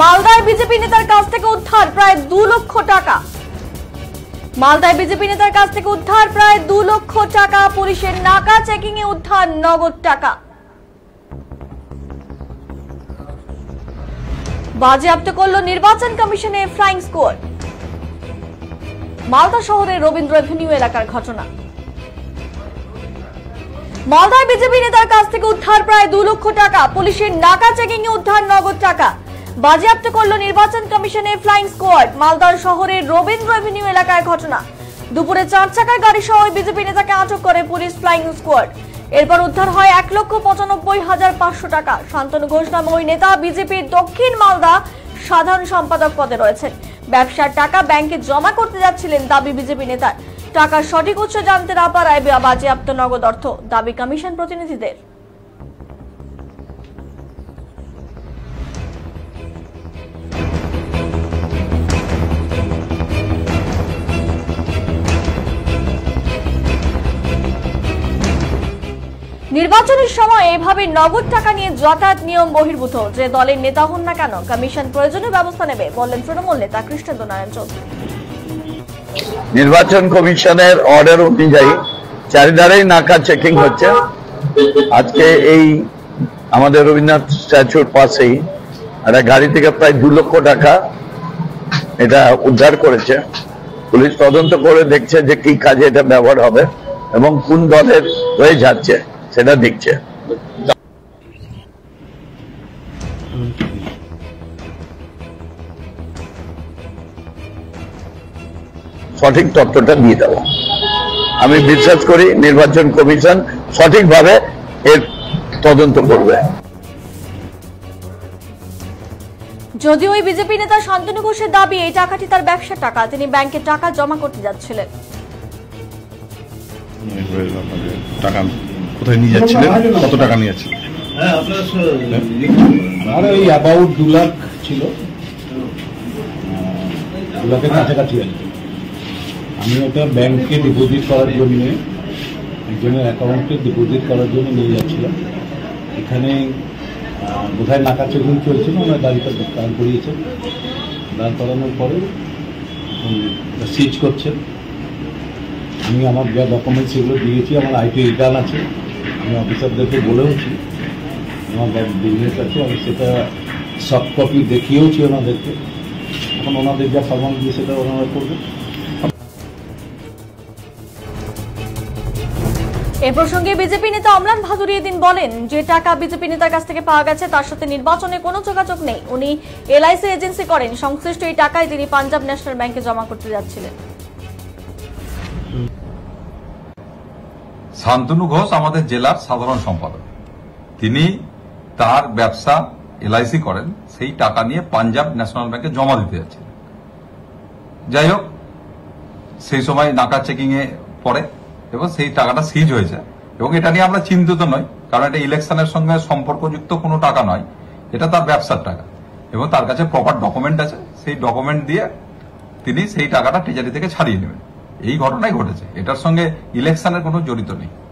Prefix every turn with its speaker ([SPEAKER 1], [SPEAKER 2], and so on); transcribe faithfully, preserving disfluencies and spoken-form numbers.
[SPEAKER 1] মালদায় বিজেপি নেতার কাছ থেকে উদ্ধার প্রায় দু লক্ষ টাকা মালদায় বিজেপি নেতার কাছ থেকে উদ্ধার প্রায় দু লক্ষ টাকা পুলিশের নাকা চেকিং এ উদ্ধার নগদ টাকা বাজেয়াপ্ত করল নির্বাচন কমিশনের ফ্লাইং স্কোয়াড মালদা শহরের রবীন্দ্র এভিনিউ এলাকার ঘটনা মালদায় বিজেপি নেতার কাছ থেকে উদ্ধার প্রায় দু লক্ষ টাকা পুলিশের নাকা চেকিং এ উদ্ধার নগদ টাকা বাজেয়াপ্ত করল নির্বাচন কমিশনের ফ্লাইং স্কোয়াড মালদার শহরের রবীন্দ্র এভিনিউ এলাকার ঘটনা দুপুরে চার চাকার গাড়ি সহ বিজেপি নেতাকে আটক করে পুলিশ ফ্লাইং স্কোয়াড এরপর উদ্ধার হয় এক লক্ষ পঁচানব্বই হাজার পাঁচশো টাকা শান্তনু ঘোষ নামে ওই নেতা বিজেপির দক্ষিণ মালদা সাধারণ সম্পাদক পদে রয়েছেন ব্যবসার টাকা ব্যাংকে জমা করতে যাচ্ছিলেন দাবি বিজেপি নেতার টাকার সঠিক উৎস জানতে না পারায় বাজেয়াপ্ত নগদ অর্থ দাবি কমিশন প্রতিনিধিদের নির্বাচনের সময় এভাবে নগদ টাকা নিয়ে যাতায়াত নিয়ম বহির্ভূত যে দলের নেতা হন না কেন কমিশন প্রয়োজনীয় ব্যবস্থা নেবে বললেন তৃণমূল নেতা কৃষ্ণেন্দু নারায়ণ চৌধুরী
[SPEAKER 2] নির্বাচন কমিশনের অর্ডার অনুযায়ী চারিধারেই নাকা চেকিং হচ্ছে আজকে এই আমাদের রবীন্দ্রনাথ স্ট্যাচুর পাশেই একটা গাড়ি থেকে প্রায় দু লক্ষ টাকা এটা উদ্ধার করেছে পুলিশ তদন্ত করে দেখছে যে কি কাজে এটা ব্যবহার হবে এবং কোন দলের হয়ে যাচ্ছে সেটা দেখছে সঠিক তথ্যটা দিয়ে দেব আমি বিশ্বাস করি নির্বাচন কমিশন সঠিকভাবে এর তদন্ত করবে
[SPEAKER 1] যদিও ওই বিজেপি নেতা শান্তনু ঘোষের দাবি এই টাকাটি তার ব্যবসার টাকা তিনি ব্যাংকে টাকা জমা করতে যাচ্ছিলেন
[SPEAKER 3] টাকা কোথায় নিয়ে যাচ্ছিলেন কত টাকা নিয়ে যাচ্ছিলেন
[SPEAKER 4] হ্যাঁ আপনার আর ওই অ্যাবাউট দু লাখ ছিল দু লাখের কাছাকাছি আর কি আমি ওটা ব্যাংকে ডিপোজিট করার জন্য একজনের অ্যাকাউন্টে ডিপোজিট করার জন্য নিয়ে যাচ্ছিলাম এখানে বোধহয় নাকা চেকিং চলছিল ওনার গাড়িটা দাঁড় করিয়েছেন দাঁড় করানোর পরে সিজ করছেন আমি আমার যা ডকুমেন্টস সেগুলো দিয়েছি আমার আইটি রিটার্ন আছে আমি অফিসারদেরকে বলেওছি আমার বিজনেস আছে আমি সেটা সফট কপি দেখিয়েওছি ওনাদেরকে এখন ওনাদের যা ফরমাল দিয়ে সেটা ওনারা করবে
[SPEAKER 1] এ প্রসঙ্গে বিজেপি নেতা অমলান ভাদুরী এদিন বলেন যে টাকা বিজেপি নেতার কাছ থেকে পাওয়া গেছে তার সাথে নির্বাচনে কোনো যোগাযোগ নেই উনি এলআইসি এজেন্সি করেন সংশ্লিষ্ট এই টাকায় তিনি পাঞ্জাব ন্যাশনাল ব্যাংকে জমা করতে যাচ্ছিলেন
[SPEAKER 5] শান্তনু ঘোষ আমাদের জেলার সাধারণ সম্পাদক তিনি তার ব্যবসা এলআইসি করেন সেই টাকা নিয়ে পাঞ্জাব ন্যাশনাল ব্যাংকে জমা দিতে যাচ্ছিলেন যাই হোক সেই সময় নাকা চেকিং এ পড়ে এবং সেই টাকাটা সিজ হয়েছে এবং এটা নিয়ে আমরা চিন্তিত নই কারণ এটা ইলেকশনের সঙ্গে সম্পর্কযুক্ত কোনো টাকা নয় এটা তার ব্যবসার টাকা এবং তার কাছে প্রপার ডকুমেন্ট আছে সেই ডকুমেন্ট দিয়ে তিনি সেই টাকাটা ট্রেজারি থেকে ছাড়িয়ে নেবেন এই ঘটনাই ঘটেছে এটার সঙ্গে ইলেকশনের কোনো জড়িত নেই।